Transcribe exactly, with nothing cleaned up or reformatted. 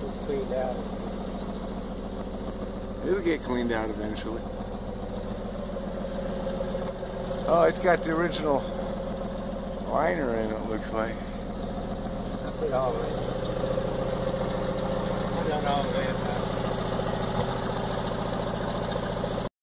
It's cleaned out. It'll get cleaned out eventually. Oh, it's got the original liner in it, looks like. I put all in. I done all the way